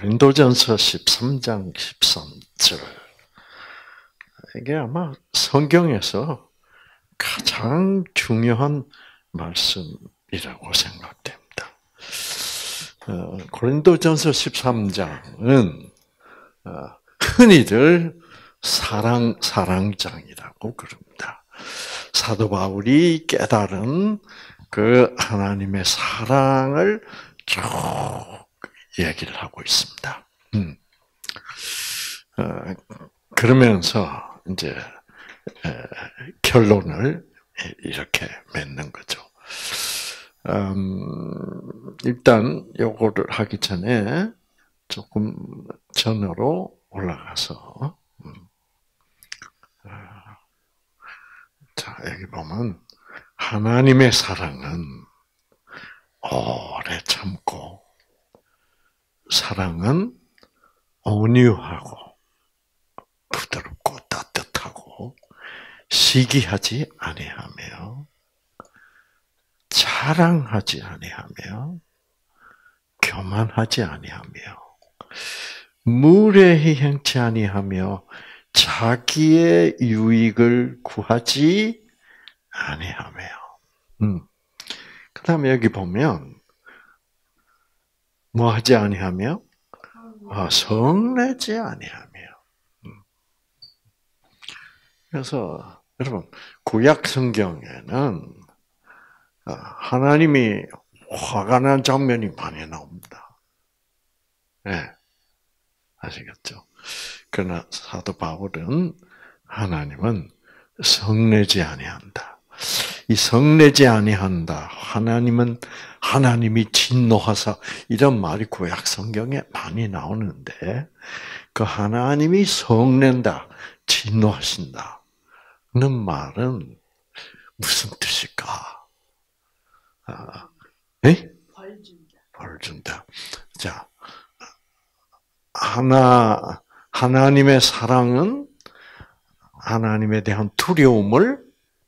고린도전서 13장 13절. 이게 아마 성경에서 가장 중요한 말씀이라고 생각됩니다. 고린도전서 13장은 흔히들 사랑장이라고 그럽니다. 사도 바울이 깨달은 그 하나님의 사랑을 쭉 얘기를 하고 있습니다. 그러면서 이제 결론을 이렇게 맺는 거죠. 일단 요거를 하기 전에 조금 전으로 올라가서 자, 여기 보면 하나님의 사랑은 오래 참고 사랑은 온유하고 부드럽고 따뜻하고 시기하지 아니하며 자랑하지 아니하며 교만하지 아니하며 무례히 행치 아니하며 자기의 유익을 구하지 아니하며. 그다음에 여기 보면 뭐 하지 아니하며 성내지 아니하며. 그래서 여러분 구약 성경에는 하나님이 화가 난 장면이 많이 나옵니다. 네. 아시겠죠? 그러나 사도 바울은 하나님은 성내지 아니한다. 이 성내지 아니한다. 하나님이 진노하사 이런 말이 구약 성경에 많이 나오는데 그 하나님이 성낸다, 진노하신다는 말은 무슨 뜻일까? 벌 준다. 자, 하나님의 사랑은 하나님에 대한 두려움을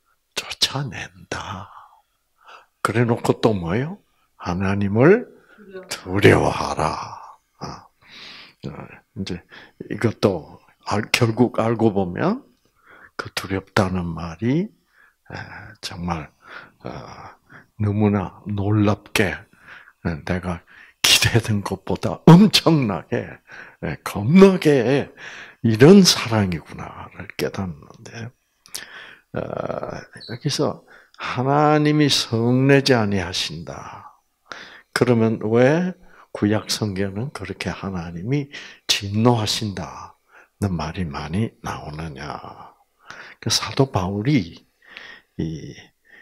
쫓아낸다. 그래 놓고 또 뭐예요? 하나님을 두려워하라. 이제 이것도 결국 알고 보면 그 두렵다는 말이 정말 너무나 놀랍게 내가 기대던 것보다 엄청나게 겁나게 이런 사랑이구나를 깨닫는데 여기서 하나님이 성내지 아니하신다. 그러면 왜 구약 성경은 그렇게 하나님이 진노하신다는 말이 많이 나오느냐? 사도 바울이 이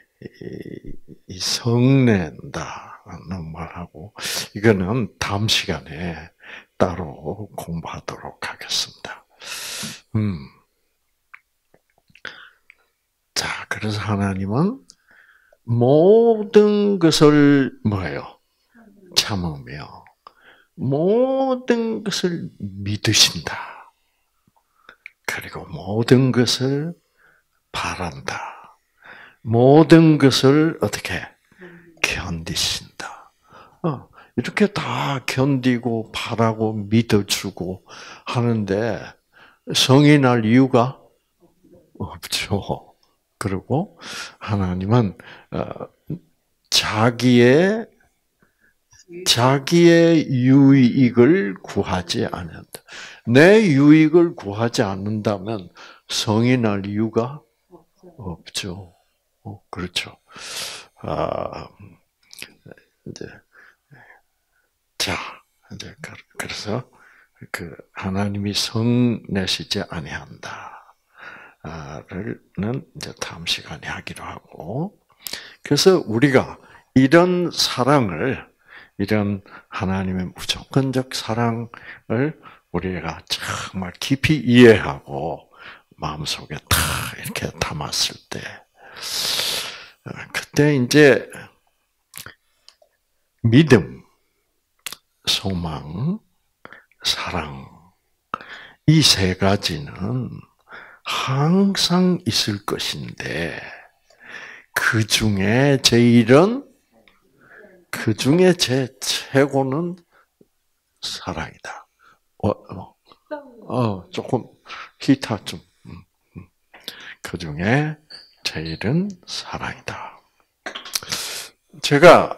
성낸다는 말하고 이거는 다음 시간에 따로 공부하도록 하겠습니다. 자, 그래서 하나님은 모든 것을 뭐예요? 참으며 모든 것을 믿으신다. 그리고 모든 것을 바란다. 모든 것을 어떻게 견디신다. 이렇게 다 견디고 바라고 믿어주고 하는데 성이 날 이유가 없죠. 그리고 하나님은 자기의 유익을 구하지 않는다. 내 유익을 구하지 않는다면 성이 날 이유가 없죠. 그렇죠. 이제 그래서 그 하나님이 성내시지 아니한다를 이제 다음 시간에 하기로 하고, 그래서 우리가 이런 사랑을, 이런 하나님의 무조건적 사랑을 우리가 정말 깊이 이해하고 마음속에 다 이렇게 담았을 때, 그때 이제 믿음, 소망, 사랑, 이 세 가지는 항상 있을 것인데, 그 중에 제 최고는 사랑이다. 조금 기타 좀. 그 중에 제일은 사랑이다. 제가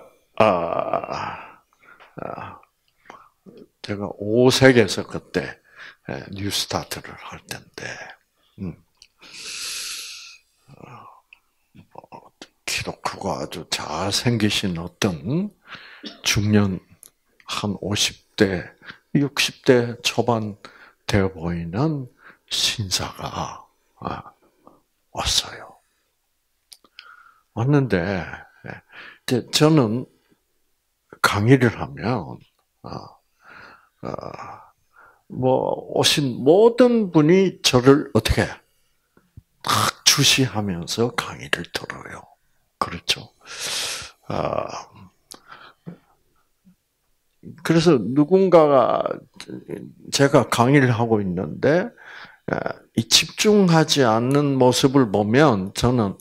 제가 오색에서 그때 뉴스타트를 할 때인데, 키도 크고 아주 잘생기신 어떤 중년 한 50대, 60대 초반 되어 보이는 신사가 왔어요. 왔는데 저는 강의를 하면 오신 모든 분이 저를 어떻게 딱 주시하면서 강의를 들어요. 그렇죠. 그래서 누군가가 제가 강의를 하고 있는데 이 집중하지 않는 모습을 보면 저는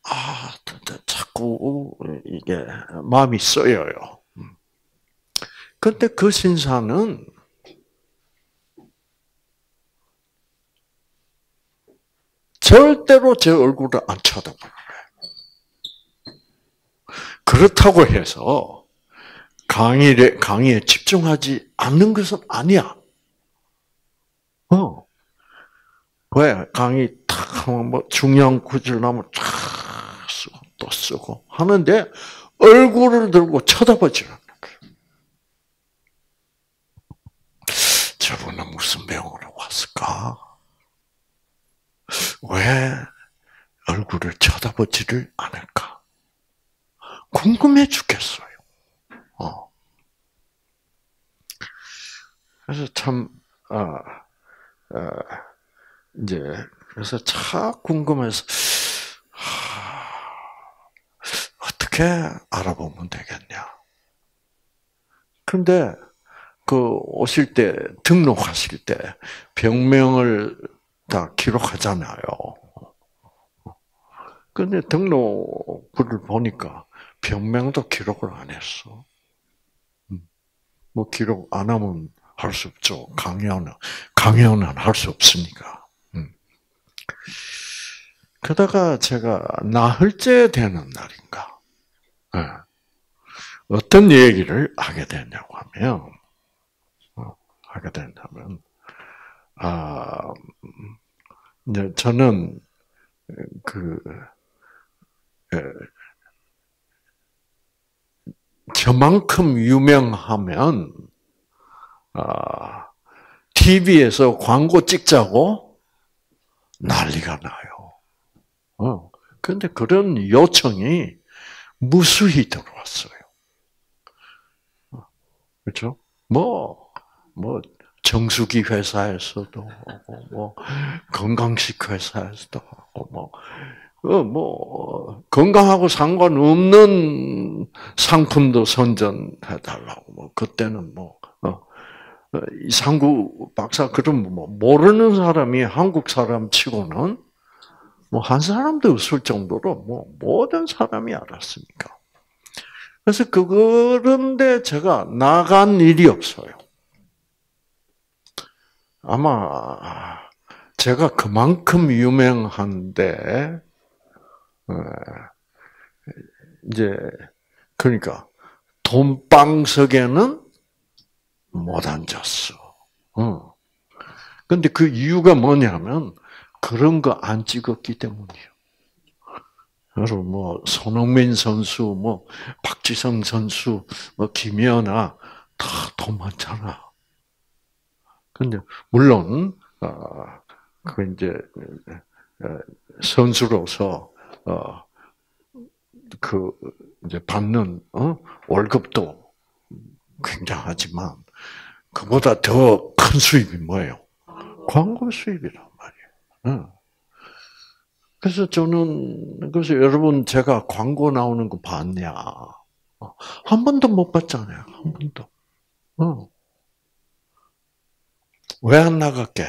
자꾸 이게 마음이 쓰여요. 그런데 그 신사는 절대로 제 얼굴을 안 쳐다보는 거예요. 그렇다고 해서 강의에 집중하지 않는 것은 아니야. 왜? 강의 탁 하면 뭐 중요한 구절 나면 탁 쓰고 또 쓰고 하는데 얼굴을 들고 쳐다보지 않는 거예요. 저분은 무슨 병으로 왔을까? 왜 얼굴을 쳐다보지를 않을까? 궁금해 죽겠어요. 그래서 참, 이제, 그래서 참 궁금해서, 어떻게 알아보면 되겠냐. 근데, 오실 때, 등록하실 때, 병명을 다 기록하잖아요. 근데 등록부를 보니까 병명도 기록을 안 했어. 뭐 기록 안 하면 할 수 없죠. 강연은 할 수 없으니까. 그러다가 제가 나흘째 되는 날인가, 어떤 얘기를 하게 되냐고 하면, 이제 저는 저만큼 유명하면 TV에서 광고 찍자고 난리가 나요. 그런데 그런 요청이 무수히 들어왔어요. 그렇죠? 뭐 정수기 회사에서도 뭐 건강식 회사에서도 하고 건강하고 상관없는 상품도 선전해달라고 그때는 이상구 박사 그런 모르는 사람이 한국 사람 치고는 한 사람도 없을 정도로 모든 사람이 알았으니까. 그래서 그런데 제가 나간 일이 없어요. 아마 제가 그만큼 유명한데 이제 그러니까 돈방석에는 못 앉았어. 근데 그 이유가 뭐냐면 그런 거 안 찍었기 때문이에요. 여러분 손흥민 선수, 박지성 선수, 김연아 다 돈 많잖아. 근데 물론 이제 선수로서 이제 받는 월급도 굉장하지만 그보다 더 큰 수입이 뭐예요? 광고 수입이란 말이에요. 그래서 여러분 제가 광고 나오는 거 봤냐? 한 번도 못 봤잖아요. 한 번도. 왜 안 나갈게?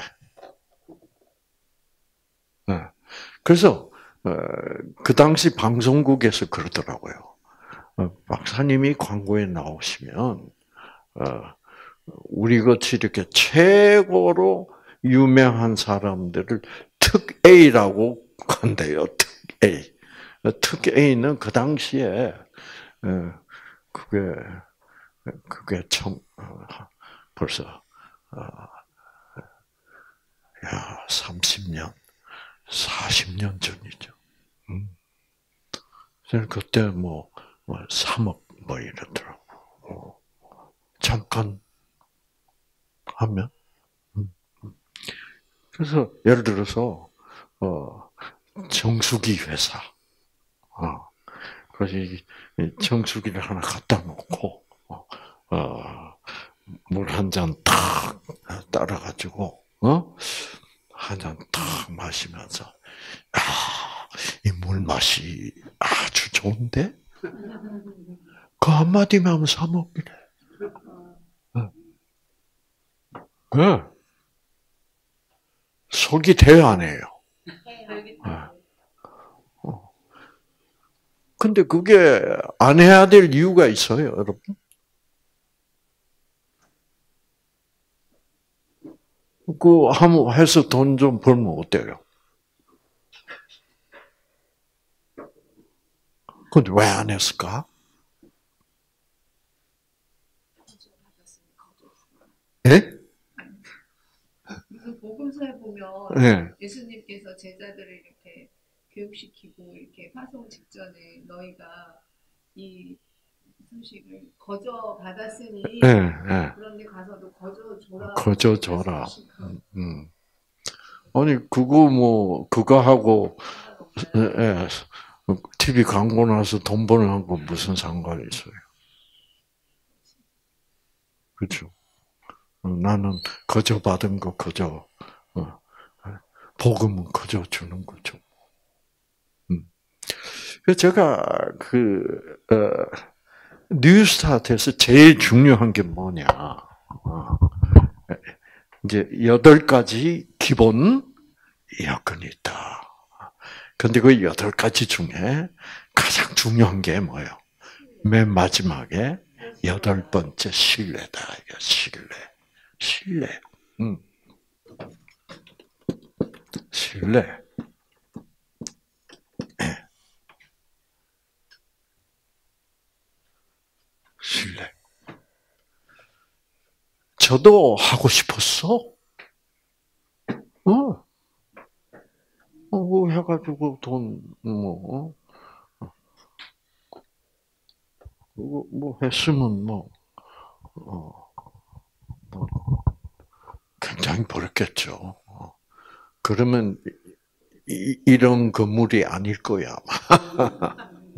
그래서 그 당시 방송국에서 그러더라고요. 박사님이 광고에 나오시면 우리같이 이렇게 최고로 유명한 사람들을 특 A라고 한대요. 특 A. 특 A는 그 당시에 그게 벌써 30년, 40년 전이죠. 그때 3억 이러더라고. 잠깐 하면. 그래서 예를 들어서 정수기 회사. 그래서 이 정수기를 하나 갖다 놓고 물 한 잔 탁 따라가지고 한 잔 탁 마시면서 이 물 맛이 아주 좋은데 그 한마디만 하면 사 먹기래. 네. 속이 돼야 안 해요. 근데 그게 안 해야 될 이유가 있어요, 여러분. 한번 해서 돈 좀 벌면 어때요? 근데 왜 안 했을까? 예? 무슨 복음서에 보면 네. 예수님께서 제자들을 이렇게 교육시키고 이렇게 파송 직전에 너희가 이 소식을 거저 받았으니 그런데 가서도 거저 줘라. 거저 줘라. 아니 그거 하고 TV 광고 나서 돈 버는 거 무슨 상관이 있어요? 그렇죠. 나는 거저 받은 거 거저 복음은 거저 주는 거죠. 제가 뉴스타트에서 제일 중요한 게 뭐냐? 이제 8가지 기본 여건이 있다. 근데 그 8가지 중에 가장 중요한 게 뭐예요? 맨 마지막에 8번째 신뢰다. 이거 신뢰. 신뢰. 신뢰. 저도 하고 싶었어. 해가지고 했으면 굉장히 벌었겠죠. 그러면 이런 건물이 아닐 거야, 아마.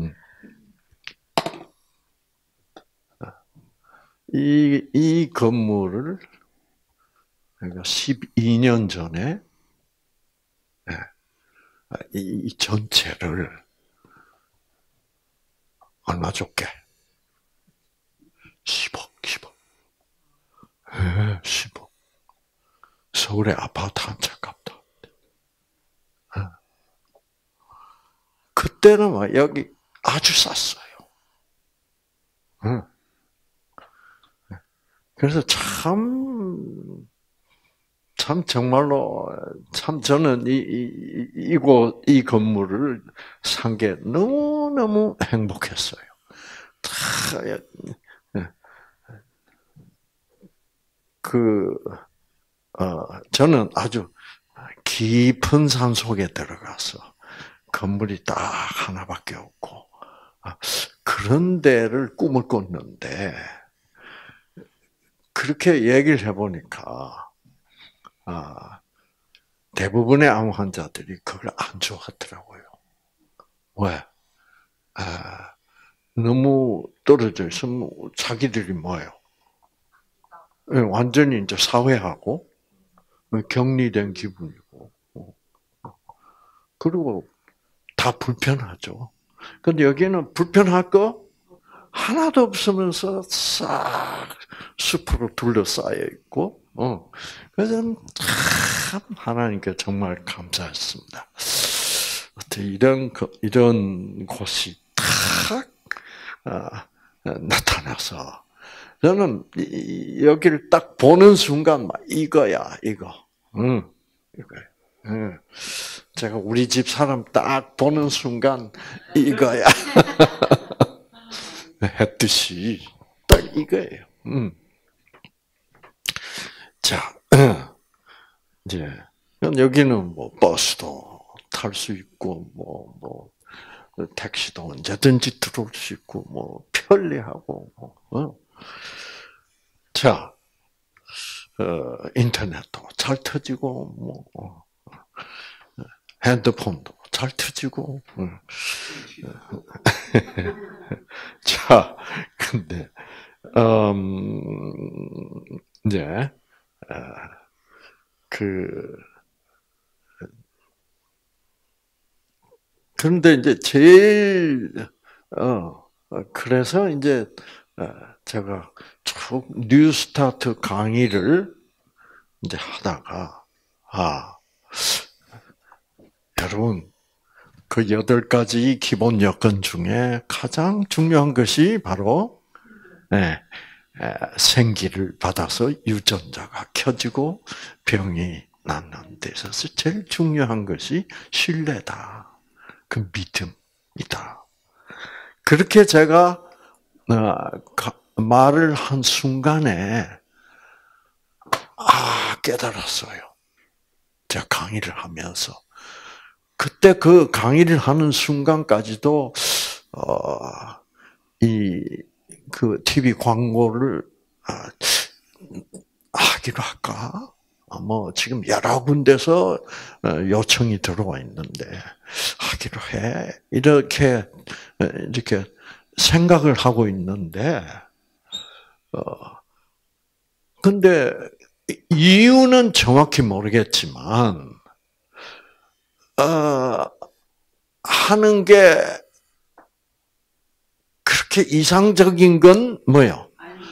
이 건물을 그러니까 12년 전에 이 전체를 얼마 줬게? 10억. 10억. 서울의 아파트 한 채 값다. 그때는 여기 아주 쌌어요. 그래서 참 정말로 저는 이 건물을 산 게 너무 행복했어요. 저는 아주 깊은 산 속에 들어가서 건물이 딱 하나밖에 없고 그런 데를 꿈을 꿨는데 그렇게 얘기를 해보니까 대부분의 암 환자들이 그걸 안 좋아하더라고요. 왜? 너무 떨어져 있으면 자기들이 뭐예요? 완전히 이제 사회하고 격리된 기분이고, 그리고 다 불편하죠. 근데 여기는 불편할 거 하나도 없으면서 싹 숲으로 둘러싸여 있고, 그래서 참 하나님께 정말 감사했습니다. 어떻게 이런 곳이 탁 나타나서 저는 여기를 딱 보는 순간 이거야, 이거. 이거야. 제가 우리 집 사람 딱 보는 순간 이거야. 했듯이 딱 이거예요. 자, 이제 여기는 뭐 버스도 탈 수 있고 뭐 택시도 언제든지 들어올 수 있고 뭐 편리하고 자, 인터넷도 잘 터지고 뭐 핸드폰도 잘 터지고 자, 근데 이제 그런데 이제 제일 그래서 이제 제가 쭉 뉴스타트 강의를 이제 하다가 여러분 그 8가지 기본 여건 중에 가장 중요한 것이 바로 생기를 받아서 유전자가 켜지고 병이 낫는 데 있어서 제일 중요한 것이 신뢰다. 그 믿음이다. 그렇게 제가 말을 한 순간에 깨달았어요. 제가 강의를 하면서 그때 그 강의를 하는 순간까지도 그 TV 광고를 하기로 할까? 뭐 지금 여러 군데서 요청이 들어와 있는데 하기로 해 이렇게 생각을 하고 있는데 근데 이유는 정확히 모르겠지만 하는 게 그렇게 이상적인 건 뭐요?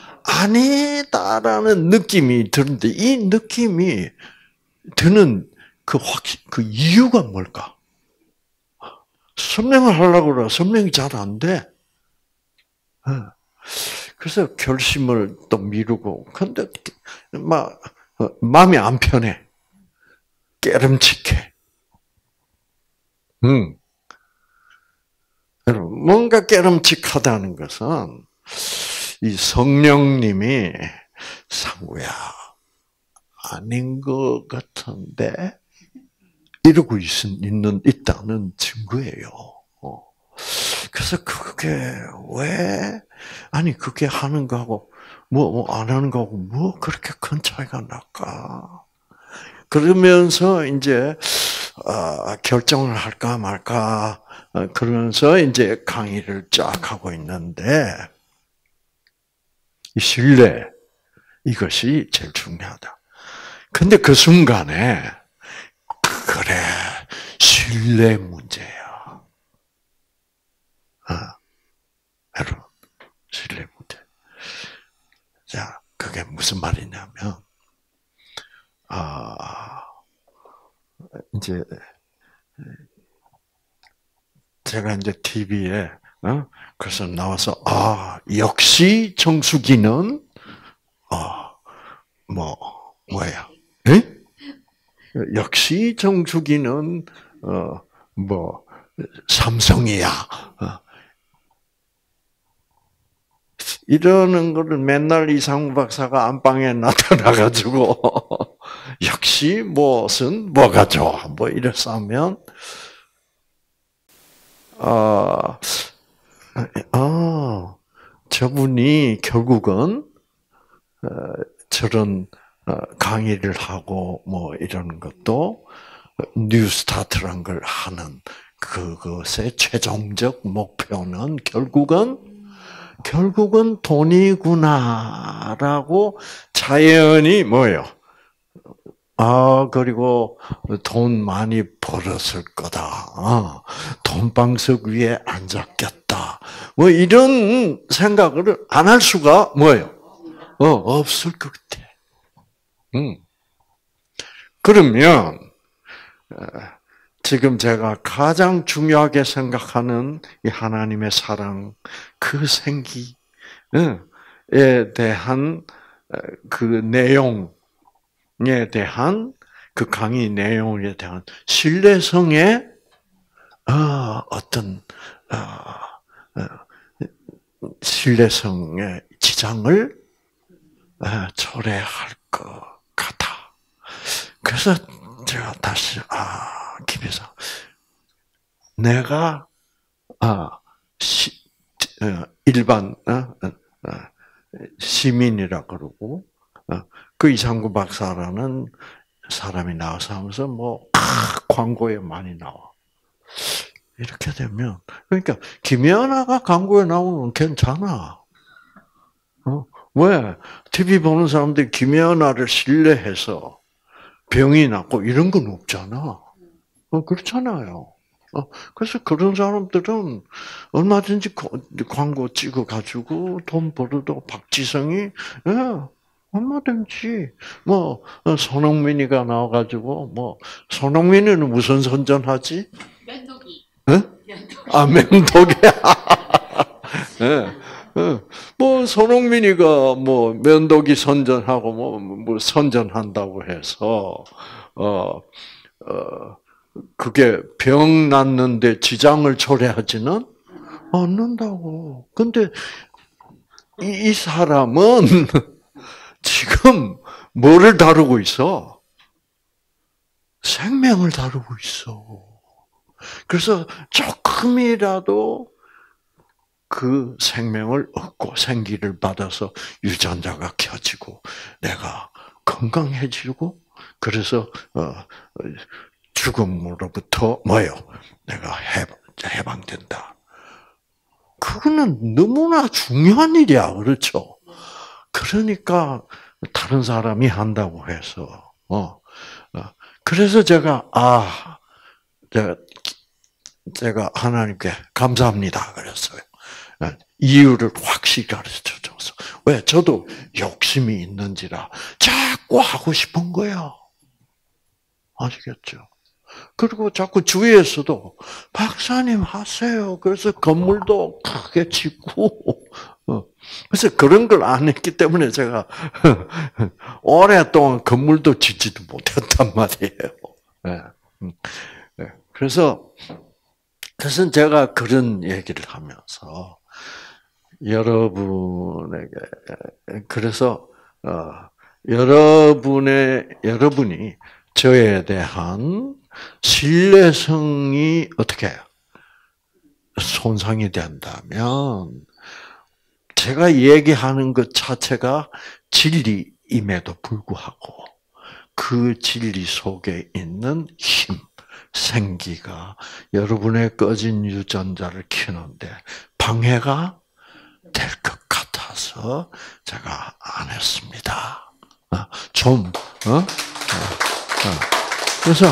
아니다라는 느낌이 드는데 이 느낌이 드는 그 이유가 뭘까? 설명을 하려고 그래. 설명이 잘 안 돼. 그래서 결심을 또 미루고, 근데 마음이 안 편해. 깨름칙해. 뭔가 깨름칙하다는 것은 이 성령님이 상구야 아닌 것 같은데 이러고 있다는 증거예요. 그래서 그게 왜 그게 하는 거하고 뭐 안 하는 거하고 뭐 그렇게 큰 차이가 날까? 그러면서 이제 결정을 할까 말까 그러면서 이제 강의를 쫙 하고 있는데 이 신뢰 이것이 제일 중요하다. 근데 그 순간에 그래 신뢰 문제야. 여러분 신뢰 문제. 자 그게 무슨 말이냐면 이제 제가 이제 TV에 그래서 나와서 역시 정수기는 뭐야? 에? 역시 정수기는 삼성이야. 이러는 거를 맨날 이상우 박사가 안방에 나타나가지고 역시 무엇은 뭐가 좋아 뭐 이래서 하면 저분이 결국은 저런 강의를 하고 뭐 이런 것도 뉴스타트란 걸 하는 그것의 최종적 목표는 결국은 돈이구나라고 자연히 뭐예요? 그리고 돈 많이 벌었을 거다. 돈방석 위에 앉았겠다. 뭐 이런 생각을 안 할 수가 뭐예요? 없을 것 같아. 그러면 지금 제가 가장 중요하게 생각하는 이 하나님의 사랑, 그 생기, 대한 그 내용에 대한 그 강의 내용에 대한 신뢰성의 어떤 신뢰성의 지장을 초래할 것 같아. 그래서 제가 다시 김회장, 내가 일반 시민이라 그러고 그 이상구 박사라는 사람이 나와서 하면서 광고에 많이 나와. 이렇게 되면 그러니까 김연아가 광고에 나오면 괜찮아. 왜? TV 보는 사람들이 김연아를 신뢰해서 병이 낫고 이런 건 없잖아. 그렇잖아요. 그래서 그런 사람들은 얼마든지 광고 찍어가지고 돈 벌어도 박지성이, 얼마든지, 손흥민이가 나와가지고, 손흥민이는 무슨 선전하지? 면도기. 면도기야. 손흥민이가 면도기 선전하고 선전한다고 해서, 그게 병 낫는데 지장을 초래하지는 않는다고. 근데 이 사람은 지금 뭐를 다루고 있어? 생명을 다루고 있어. 그래서 조금이라도 그 생명을 얻고 생기를 받아서 유전자가 켜지고 내가 건강해지고 그래서 죽음으로부터 내가 해방된다. 그거는 너무나 중요한 일이야, 그렇죠? 그러니까 다른 사람이 한다고 해서 그래서 제가 하나님께 감사합니다 그랬어요. 이유를 확실히 가르쳐줘서. 왜? 저도 욕심이 있는지라 자꾸 하고 싶은 거야. 아시겠죠? 그리고 자꾸 주위에서도 박사님 하세요. 그래서 건물도 크게 짓고 그래서 그런 걸 안 했기 때문에 제가 오랫동안 건물도 짓지도 못했단 말이에요. 그래서 제가 그런 얘기를 하면서 여러분에게 그래서 여러분이 저에 대한 신뢰성이 어떻게 손상이 된다면 제가 얘기하는 것 자체가 진리임에도 불구하고 그 진리 속에 있는 힘, 생기가 여러분의 꺼진 유전자를 키우는데 방해가 될 것 같아서 제가 안 했습니다. 그래서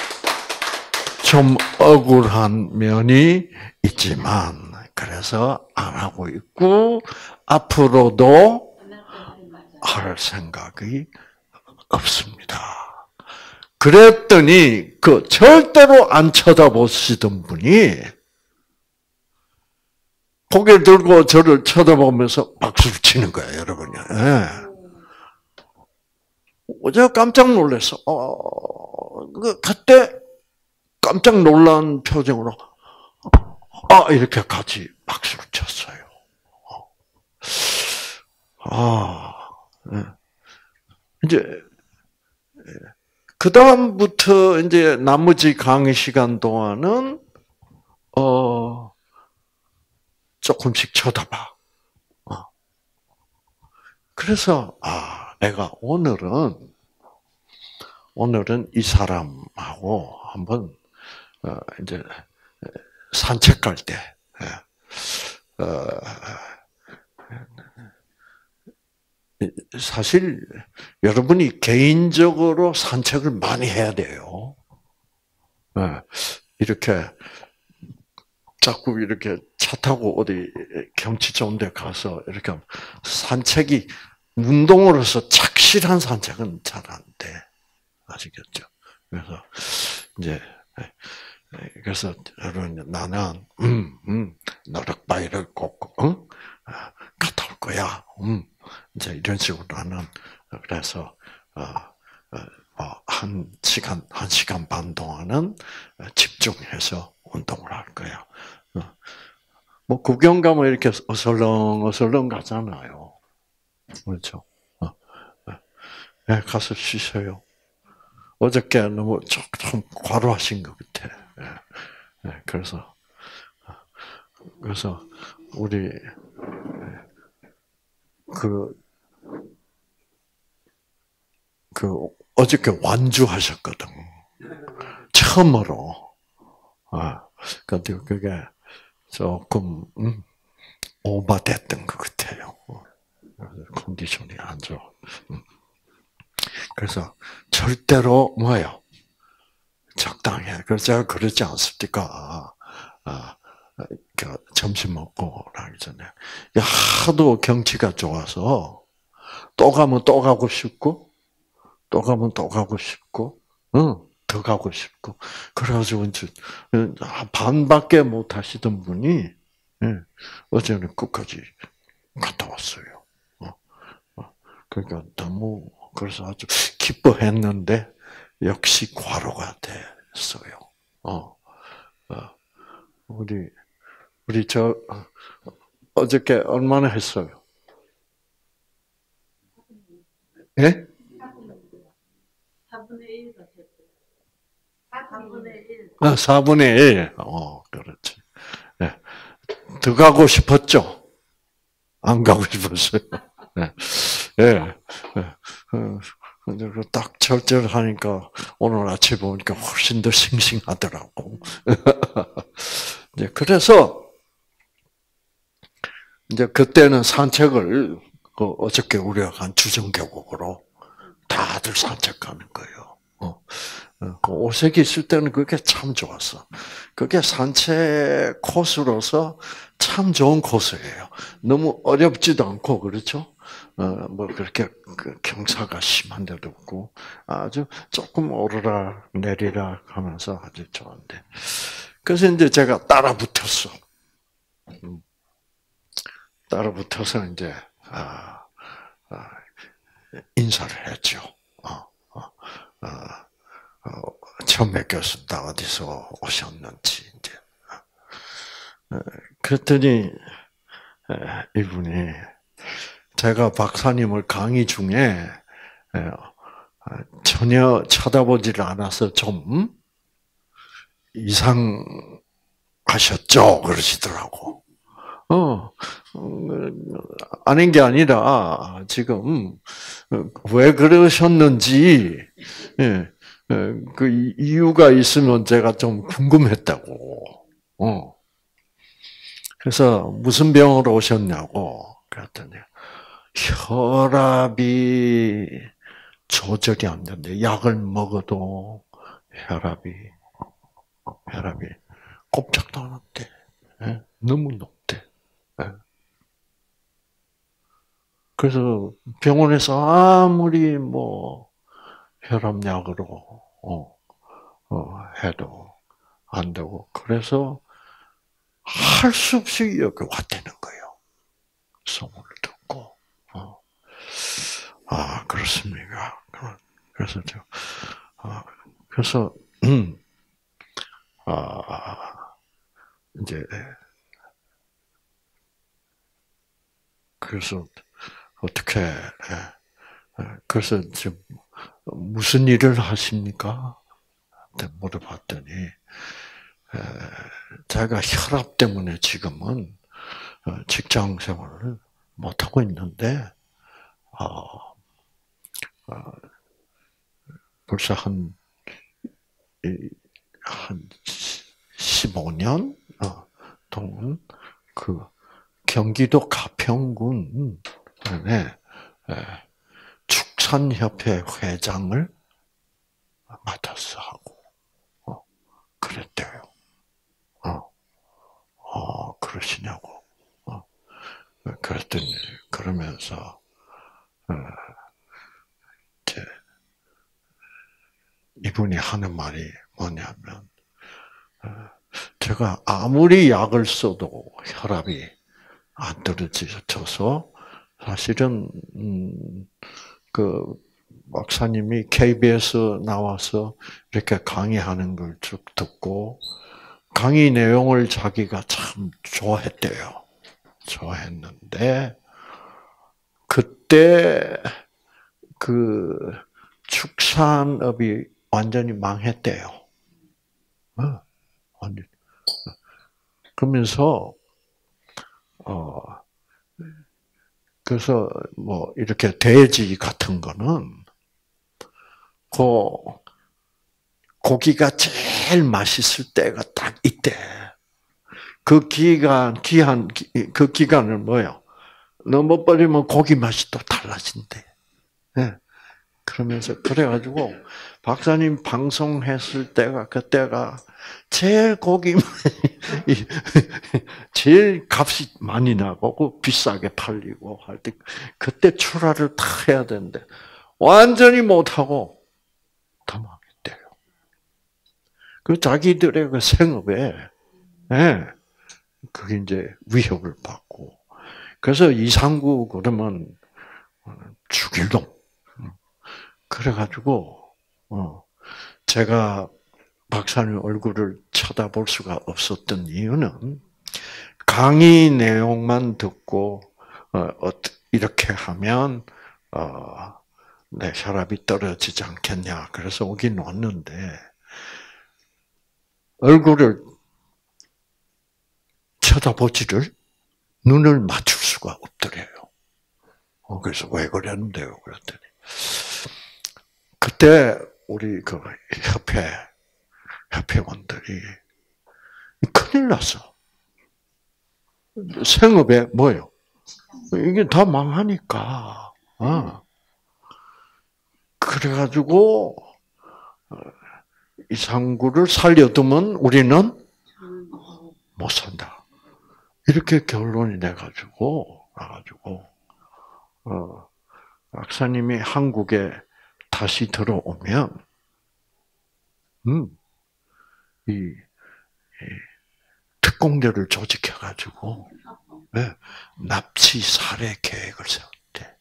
좀 억울한 면이 있지만 그래서 안 하고 있고 앞으로도 할 생각이 없습니다. 그랬더니 절대로 안 쳐다보시던 분이 고개를 들고 저를 쳐다보면서 박수를 치는 거예요, 여러분이. 제가 깜짝 놀랐어. 그때 깜짝 놀란 표정으로 이렇게 같이 박수를 쳤어요. 이제 그 다음부터 이제 나머지 강의 시간 동안은 조금씩 쳐다봐. 그래서 내가 오늘은 이 사람하고 한번 이제 산책 갈 때 사실 여러분이 개인적으로 산책을 많이 해야 돼요. 이렇게 자꾸 이렇게 차 타고 어디 경치 좋은 데 가서 이렇게 산책이 운동으로서 착실한 산책은 잘 안 돼. 아시겠죠? 그래서 여러분 나는 노력바위를 걷고 갔다 올 거야. 이제 이런 식으로 하는, 그래서, 한 시간 반 동안은 집중해서 운동을 할 거야. 뭐, 구경 가면 이렇게 어슬렁어슬렁 가잖아요. 그렇죠? 네, 가서 쉬세요. 어저께 너무 조금 과로하신 것 같아. 그래서 우리 그 어저께 완주하셨거든. 처음으로. 근데 그게 조금 오버됐던 것 같아요. 컨디션이 안 좋아. 그래서 절대로 뭐예요? 적당해. 그래서 제가 그러지 않습니까? 점심 먹고 나기 전에 하도 경치가 좋아서 또 가면 또 가고 싶고 또 가면 또 가고 싶고 더 가고 싶고 그래가지고 이제 반밖에 못 하시던 분이 어제는 끝까지 갔다 왔어요. 그러니까 너무 그래서 아주 기뻐했는데 역시 과로가 됐어요. 우리 어저께 얼마나 했어요? 예? 4분의 1 같았어요. 4분의 1. 4분의 1. 그렇지. 네. 더 가고 싶었죠? 안 가고 싶었어요. 네. 예. 근데 딱 절절하니까 오늘 아침에 보니까 훨씬 더 싱싱하더라고. 이제 그래서 이제 그때는 산책을 어저께 우리가 간 주정계곡으로 다들 산책 가는 거예요. 오색이 있을 때는 그게 참 좋았어. 그게 산책 코스로서 참 좋은 코스예요. 너무 어렵지도 않고 그렇죠. 뭐 그렇게 경사가 심한 데도 없고 아주 조금 오르락 내리락 하면서 아주 좋은데. 그래서 이제 제가 따라 붙었어. 따라 붙어서 이제 인사를 했죠. 처음 뵙겠습니다. 어디서 오셨는지 이제. 그랬더니 이분이 제가 박사님을 강의 중에 전혀 쳐다보지를 않아서 좀 이상하셨죠? 그러시더라고. 아닌 게 아니라 지금 왜 그러셨는지 그 이유가 있으면 제가 좀 궁금했다고. 그래서 무슨 병으로 오셨냐고 그랬더니 혈압이 조절이 안 된대. 약을 먹어도 혈압이 꼼짝도 안 한대. 너무 높대. 그래서 병원에서 아무리 뭐 혈압약으로 해도 안 되고 그래서 할 수 없이 여기 왔다는 거예요. 소문을 듣고. 그렇습니까? 그래서 이제 그래서 어떻게 그래서 지금 무슨 일을 하십니까? 물어봤더니 제가 혈압 때문에 지금은 직장 생활을 못 하고 있는데 벌써 한 15년 동안 그 경기도 가평군에 축산협회 회장을 맡아서 하고 그랬대요. 그러시냐고. 그랬더니 그러면서 이분이 하는 말이 뭐냐면 제가 아무리 약을 써도 혈압이 안 떨어져서 사실은 그 박사님이 KBS 나와서 이렇게 강의하는 걸 쭉 듣고 강의 내용을 자기가 참 좋아했대요. 좋아했는데 그때 그 축산업이 완전히 망했대요. 완전. 그러면서 그래서 뭐 이렇게 돼지 같은 거는 그 고기가 제일 맛있을 때가 딱 이때. 그 그 기간은 뭐예요? 너무 버리면 고기 맛이 또 달라진대. 네. 그러면서 그래가지고 박사님 방송했을 때가 그때가 제일 고기 제일 값이 많이 나고 비싸게 팔리고 할 때 그때 출하를 다 해야 되는데 완전히 못하고 다 망했대요. 그 자기들의 그 생업에 예, 그게 이제 위협을 받고 그래서 이상구 그러면 죽일 놈. 그래가지고 제가 박사님 얼굴을 쳐다볼 수가 없었던 이유는 강의 내용만 듣고 이렇게 하면 내 혈압이 떨어지지 않겠냐. 그래서 오긴 왔는데 얼굴을 쳐다보지를 눈을 맞출 수가 없더래요. 그래서 왜 그랬는데요? 그랬더니 그때 우리 그 협회원들이 큰일 났어. 생업에 뭐예요? 이게 다 망하니까. 그래가지고 이상구를 살려두면 우리는 못 산다. 이렇게 결론이 나가지고 박사님이 한국에 다시 들어오면 이 특공대를 조직해가지고 납치 살해 계획을 세웠대.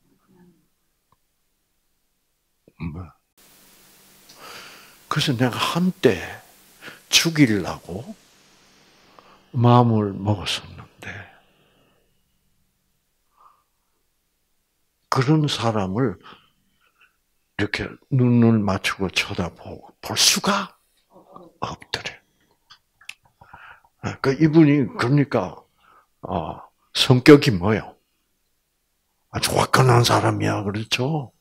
그래서 내가 한때 죽이려고 마음을 먹었었는데 그런 사람을 이렇게 눈을 맞추고 쳐다보고 볼 수가 없더래. 그 이분이 그러니까 성격이 뭐예요? 아주 화끈한 사람이야, 그렇죠?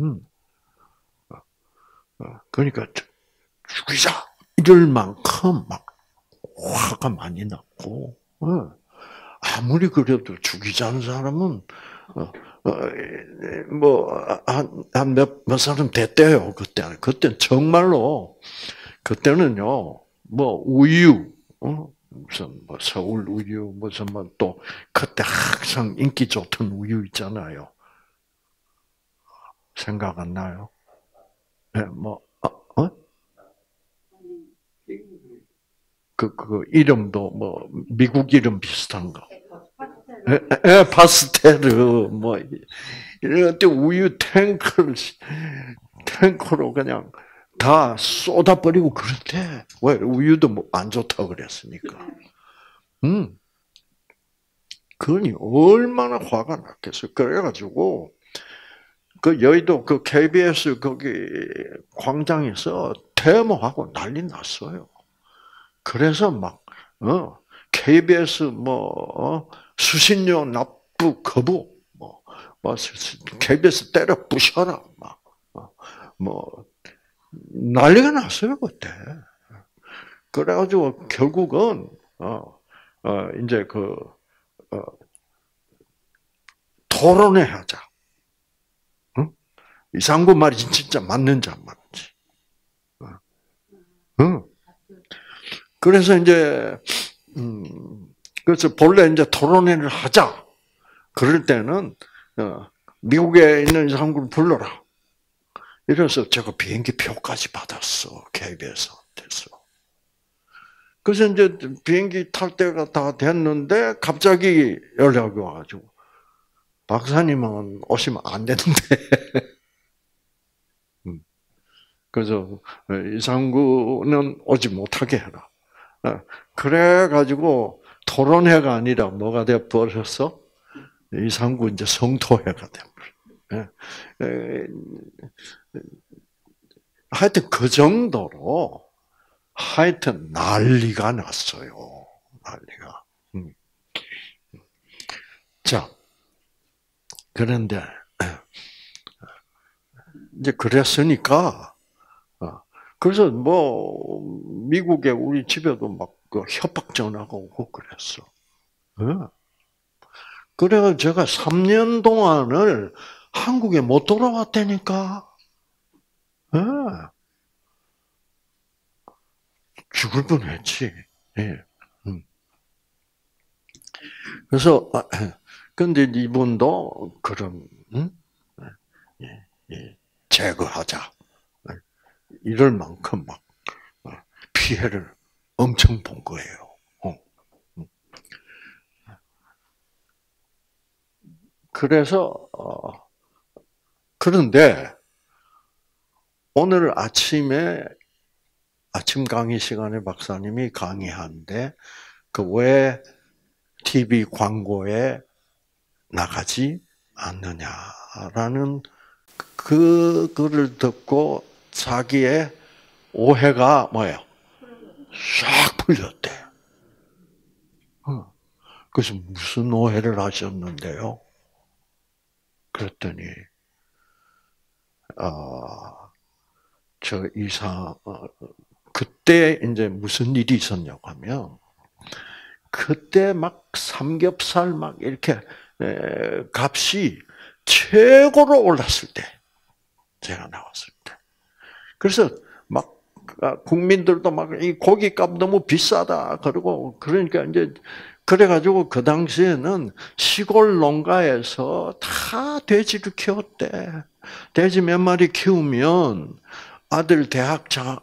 그러니까 죽이자 이럴 만큼 막 화가 많이 났고, 아무리 그래도 죽이자는 사람은 몇 사람 됐대요. 그때는 정말로 그때는요 뭐 우유 무슨 뭐 서울 우유 무슨 뭐 또 그때 항상 인기 좋던 우유 있잖아요. 생각 안 나요? 네, 그 이름도 뭐 미국 이름 비슷한 거. 파스텔르 뭐 이런 때 우유 탱크로 그냥 다 쏟아버리고 그럴 때 왜 우유도 뭐 안 좋다고 그랬으니까. 그러니 얼마나 화가 났겠어요. 그래가지고 그 여의도 그 KBS 거기 광장에서 데모하고 난리 났어요. 그래서 막 KBS 수신료 납부 거부 KBS 때려 부셔라 뭐 난리가 났어요 그때. 그래가지고 결국은 이제 토론회 하자. 응? 이상구 말이 진짜 맞는지 안 맞는지. 응. 그래서 이제 그래서 본래 이제 토론회를 하자. 그럴 때는 미국에 있는 이상구를 불러라. 이래서 제가 비행기 표까지 받았어. KBS한테서. 그래서 이제 비행기 탈 때가 다 됐는데 갑자기 연락이 와가지고 박사님은 오시면 안 되는데. 그래서 이상구는 오지 못하게 해라. 그래가지고 토론회가 아니라 뭐가 되어 버렸어? 이상구 이제 성토회가 돼버려. 하여튼 그 정도로 하여튼 난리가 났어요. 난리가. 자, 그런데 이제 그랬으니까 그래서 뭐 미국에 우리 집에도 막 그 협박 전화가 오고 그랬어. 그래가 제가 3년 동안을 한국에 못 돌아왔다니까. 죽을 뻔했지. 예. 그래서 근데 이분도 그런 제거하자. 이럴 만큼 막 피해를 엄청 본 거예요. 그래서 그런데 오늘 아침에 아침 강의 시간에 박사님이 강의하는데 그 왜 TV 광고에 나가지 않느냐라는 그거를 듣고 자기의 오해가 뭐예요? 싹 풀렸대. 그래서 무슨 오해를 하셨는데요? 그랬더니 그때 이제 무슨 일이 있었냐고 하면 그때 막 삼겹살 막 이렇게 값이 최고로 올랐을 때 제가 나왔을 때 그래서 막 국민들도 막 이 고기값 너무 비싸다 그러고 그러니까 이제 그래가지고 그 당시에는 시골 농가에서 다 돼지를 키웠대. 돼지 몇 마리 키우면 아들 대학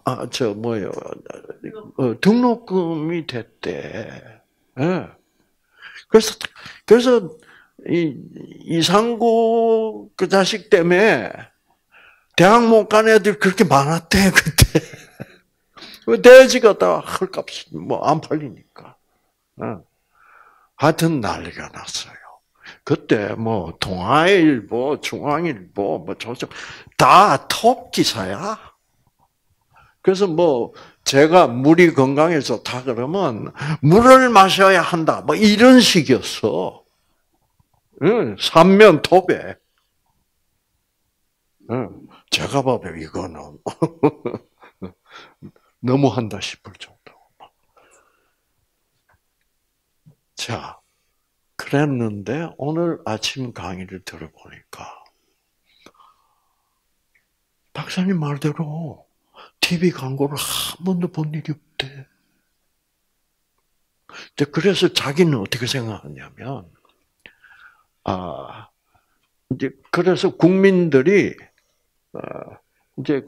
등록금이 됐대. 예. 그래서 이상구 그 자식 때문에 대학 못 간 애들 그렇게 많았대 그때. 돼지가 다 헐값이 뭐 안 팔리니까. 하여튼 난리가 났어요. 그때 뭐 동아일보, 중앙일보, 뭐 저쪽 다 톱 기사야. 그래서 뭐 제가 물이 건강에 좋다 그러면 물을 마셔야 한다. 뭐 이런 식이었어. 삼면 톱에. 제가 봐도 이거는 너무한다 싶을 정도. 자, 그랬는데 오늘 아침 강의를 들어보니까 박사님 말대로 TV 광고를 한 번도 본 일이 없대. 그래서 자기는 어떻게 생각하냐면, 이제 그래서 국민들이 이제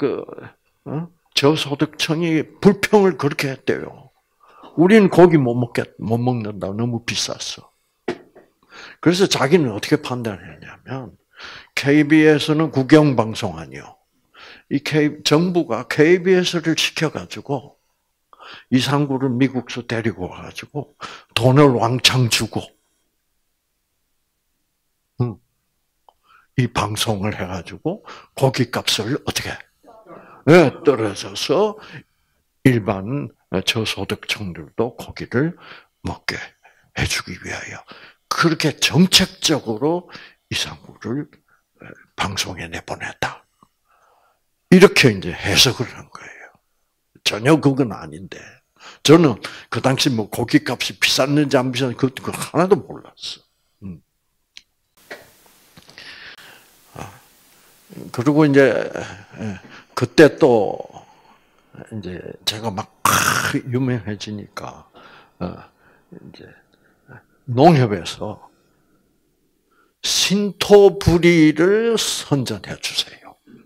저소득층이 불평을 그렇게 했대요. 우리는 고기 못 먹는다. 너무 비쌌어. 그래서 자기는 어떻게 판단했냐면 KBS는 국영방송 아니요. 정부가 KBS를 시켜가지고 이상구를 미국서 데리고 와가지고 돈을 왕창 주고 이 방송을 해가지고 고기값을 어떻게 떨어져서 일반 저소득층들도 고기를 먹게 해주기 위하여 그렇게 정책적으로 이상구를 방송에 내보냈다. 이렇게 이제 해석을 한 거예요. 전혀 그건 아닌데 저는 그 당시 뭐 고기값이 비쌌는지 안 비쌌는지 그거 하나도 몰랐어. 그리고 이제 그때 또 이제 제가 막 유명해지니까 이제 농협에서 신토부리를 선전해 주세요.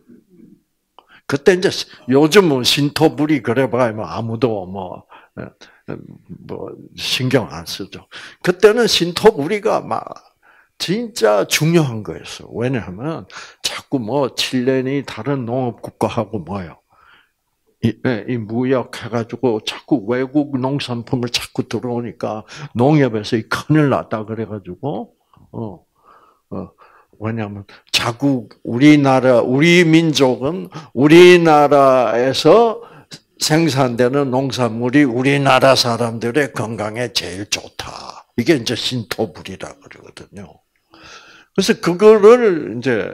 그때 이제 요즘은 신토부리 그래봐야 뭐 아무도 뭐 신경 안 쓰죠. 그때는 신토부리가 막 진짜 중요한 거였어. 왜냐하면 자꾸 뭐 칠레니 다른 농업 국가하고 뭐요? 이 무역 해가지고 자꾸 외국 농산품을 자꾸 들어오니까 농협에서 이 큰일 났다 그래가지고 왜냐하면 자국 우리 민족은 우리나라에서 생산되는 농산물이 우리나라 사람들의 건강에 제일 좋다. 이게 이제 신토불이라 그러거든요. 그래서 그거를 이제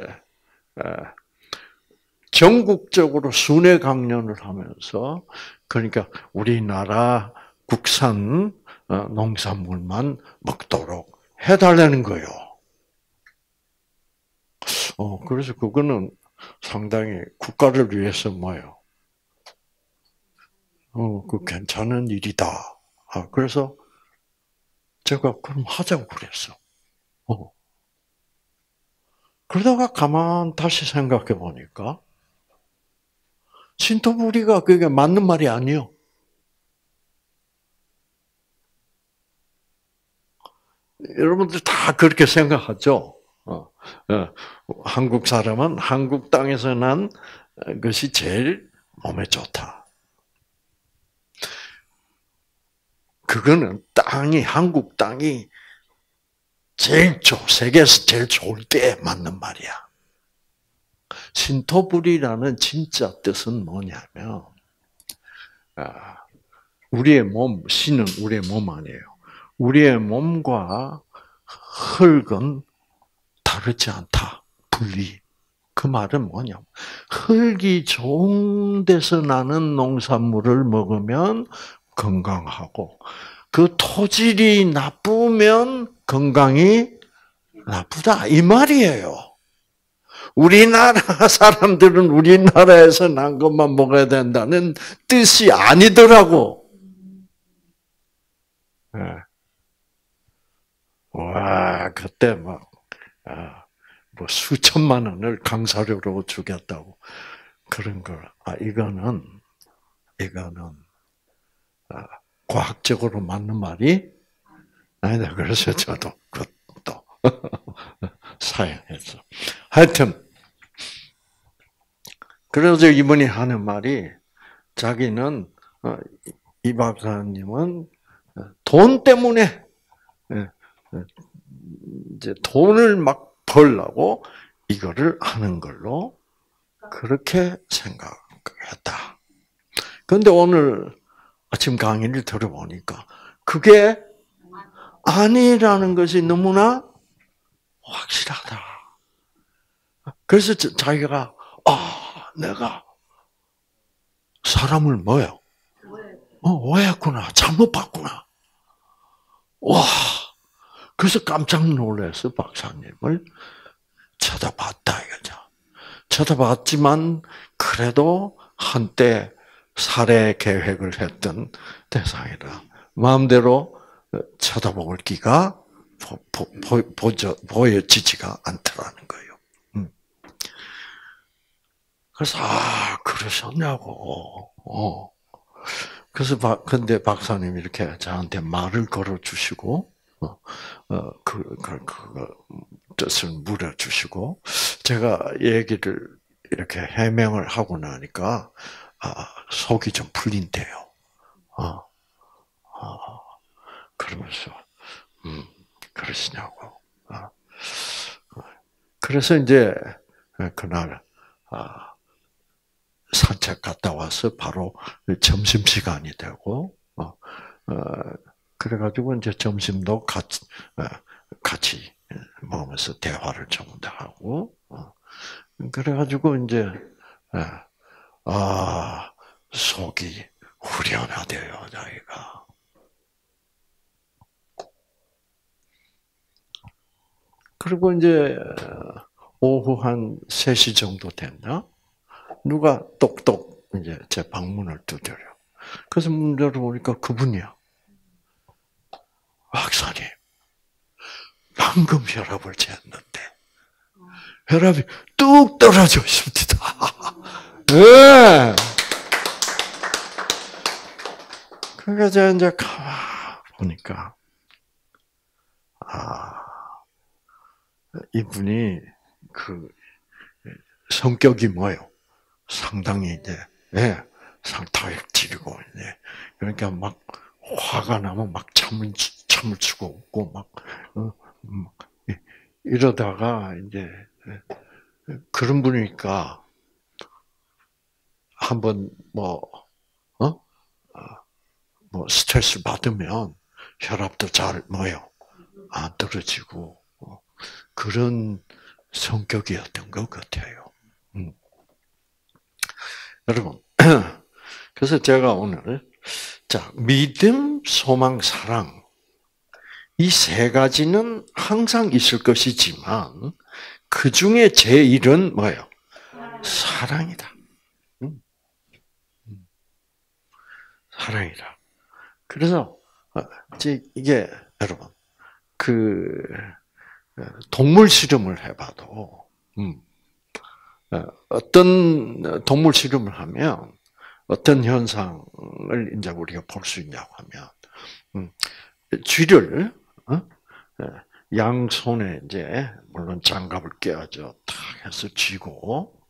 전국적으로 순회 강연을 하면서 그러니까 우리나라 국산 농산물만 먹도록 해달라는 거예요. 그래서 그거는 상당히 국가를 위해서 뭐예요? 그 괜찮은 일이다. 그래서 제가 그럼 하자고 그랬어. 그러다가 가만 다시 생각해 보니까 신토부리가 그게 맞는 말이 아니요. 여러분들 다 그렇게 생각하죠. 한국 사람은 한국 땅에서 난 것이 제일 몸에 좋다. 그거는 한국 땅이 세계에서 제일 좋을 때 맞는 말이야. 신토불이라는 진짜 뜻은 뭐냐면, 신은 우리의 몸 아니에요. 우리의 몸과 흙은 다르지 않다. 분리. 그 말은 뭐냐면, 흙이 좋은 데서 나는 농산물을 먹으면 건강하고, 그 토질이 나쁘면 건강이 나쁘다. 이 말이에요. 우리나라 사람들은 우리나라에서 난 것만 먹어야 된다는 뜻이 아니더라고. 네. 와, 그때 뭐 수천만 원을 강사료로 주겠다고 그런 걸. 이거는 과학적으로 맞는 말이 아니다. 그래서 저도 그것도 사용했어. 하여튼 그래서 이분이 하는 말이 자기는 이 박사님은 돈 때문에 이제 돈을 막 벌려고 이거를 하는 걸로 그렇게 생각했다. 그런데 오늘 아침 강의를 들어보니까 그게 아니라는 것이 너무나 확실하다. 그래서 자기가 내가 사람을 뭐요? 오해했구나. 잘못 봤구나. 와. 그래서 깜짝 놀라서 박사님을 쳐다봤다 이거죠. 쳐다봤지만 그래도 한때 살해 계획을 했던 대상이라 마음대로 쳐다볼 기가 보여지지가 않더라는 거예요. 그래서 그러셨냐고. 그래서 근데 박사님이 이렇게 저한테 말을 걸어 주시고 그 뜻을 물어 주시고 제가 얘기를 이렇게 해명을 하고 나니까 속이 좀 풀린대요. 그러면서 그러시냐고. 그래서 이제 그날 산책 갔다 와서 바로 점심시간이 되고, 그래가지고 이제 점심도 같이 먹으면서 대화를 좀 더 하고, 그래가지고 이제, 속이 후련하대요, 자기가. 그리고 이제 오후 한 3시 정도 됐나? 누가 똑똑 이제 제 방문을 두드려. 그래서 문 열어보니까 그분이야. 박사님, 방금 혈압을 재었는데 혈압이 뚝 떨어져 있습니다. 네. 그래서 이제 가만 보니까 이분이 그 성격이 뭐예요? 상당히 이제 상타액질이고 이제 그러니까 막 화가 나면 막 참을 수가 없고 막 이러다가 이제 그런 분이니까 한번 뭐 스트레스 받으면 혈압도 잘 뭐요 안 떨어지고 그런 성격이었던 것 같아요. 여러분, 그래서 제가 오늘 믿음, 소망, 사랑 이 세 가지는 항상 있을 것이지만 그 중에 제일은 뭐예요? 사랑이다. 사랑이다. 그래서 이게 여러분 동물 실험을 해봐도 어떤 동물 실험을 하면 어떤 현상을 이제 우리가 볼 수 있냐고 하면 쥐를 양손에 이제 물론 장갑을 껴야죠. 탁 해서 쥐고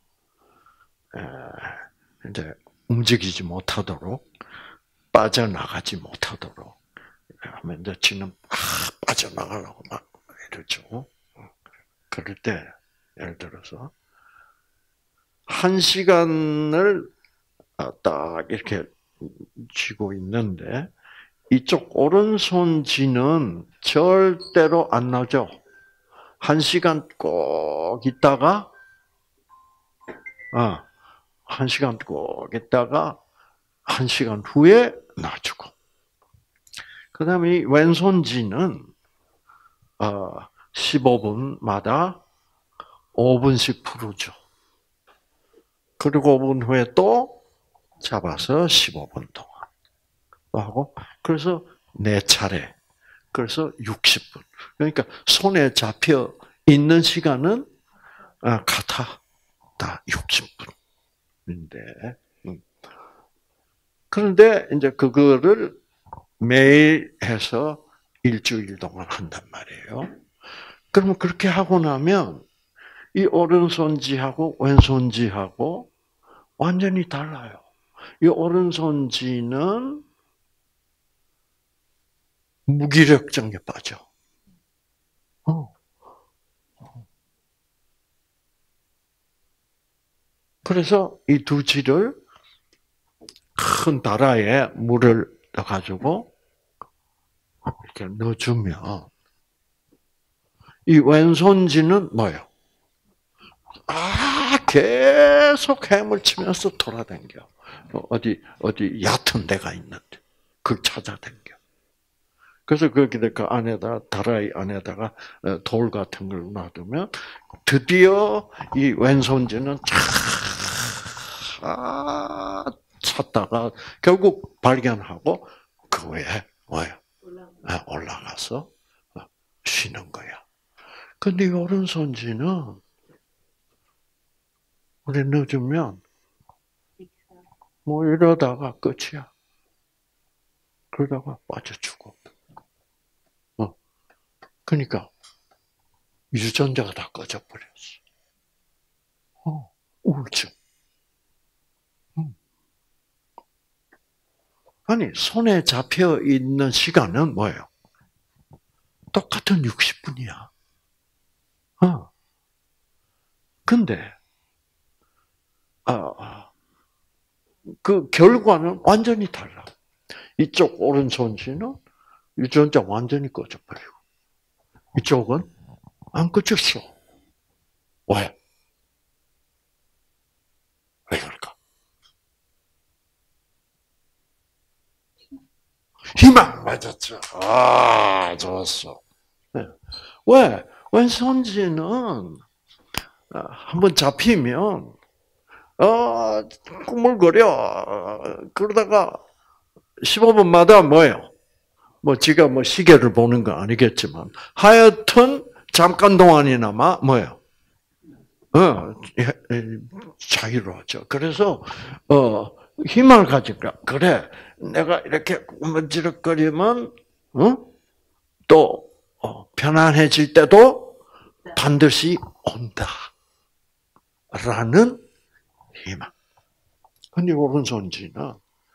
이제 움직이지 못하도록 빠져나가지 못하도록 하면 이제 쥐는 빠져나가려고 막 이러죠. 그럴 때 예를 들어서 1시간을 딱 이렇게 쥐고 있는데 이쪽 오른손 쥐는 절대로 안 나죠. 1시간 꼭 있다가 1시간 꼭 있다가 1시간 후에 놔주고 그 다음에 이 왼손 쥐는 15분마다 5분씩 풀어줘. 그리고 5분 후에 또 잡아서 15분 동안 하고 그래서 4차례. 그래서 60분. 그러니까 손에 잡혀 있는 시간은 같아. 다 60분인데. 그런데 이제 그거를 매일 해서 일주일 동안 한단 말이에요. 그러면 그렇게 하고 나면 이 오른손쥐하고 왼손쥐하고 완전히 달라요. 이 오른손쥐는 무기력증에 빠져. 그래서 이 두 쥐를 큰 다라에 물을 넣어가지고 이렇게 넣어주면 이 왼손쥐는 뭐예요? 계속 헤엄을 치면서 돌아다녀. 어디 얕은 데가 있는데 그걸 찾아다녀. 그래서 거기다 그 안에다 다라이 안에다가 돌 같은 걸 놔두면 드디어 이 왼손쥐는 찾다가 결국 발견하고 그 위에 뭐예요? 올라가서 쉬는 거야. 근데 이 오른손쥐는 우리 늦으면 뭐 이러다가 끝이야. 그러다가 빠져 죽어. 그러니까 유전자가 다 꺼져 버렸어. 우울증. 아니 손에 잡혀 있는 시간은 뭐예요? 똑같은 60분이야. 근데 그 결과는 완전히 달라. 이쪽 오른손쥐는 유전자 완전히 꺼져버리고 이쪽은 안 꺼졌어. 왜? 왜 그럴까? 희망 맞았죠. 좋았어. 네. 왜? 왼손쥐는 한번 잡히면 꾸물거려. 그러다가 15분마다 뭐예요? 뭐 지가 뭐 시계를 보는 거 아니겠지만 하여튼 잠깐 동안이나마 뭐예요? 자유로워져. 그래서 희망을 가질까? 그래, 내가 이렇게 꾸물거리면 또 편안해질 때도 반드시 온다. 라는 희망. 근데 오른손지는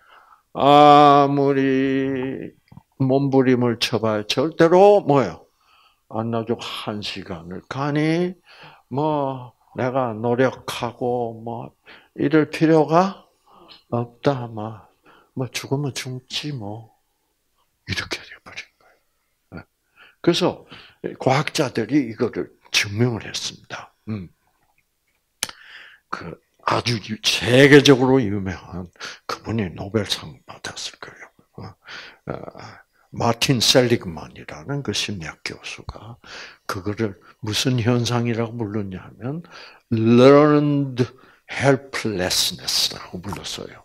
아무리 몸부림을 쳐봐야 절대로 뭐예요? 안 나죠. 1시간을 가니 내가 노력하고 이럴 필요가 없다. 죽으면 죽지 이렇게 돼버린 거예요. 그래서 과학자들이 이거를 증명을 했습니다. 그 아주 세계적으로 유명한 그분이 노벨상 받았을 거예요. 마틴 셀리그만이라는 그 심리학 교수가 그거를 무슨 현상이라고 불렀냐면 learned helplessness라고 불렀어요.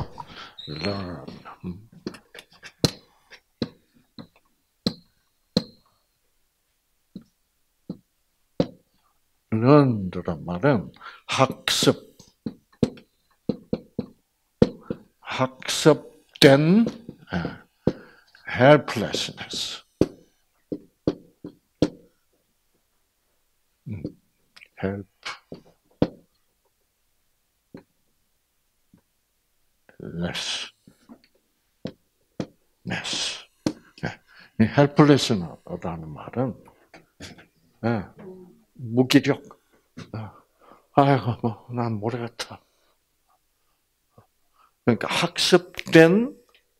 learned란 말은 학습된 helplessness. helplessness. 이 helpless라는 말은 무기력. 아이고, 난 모르겠다. 그러니까 학습된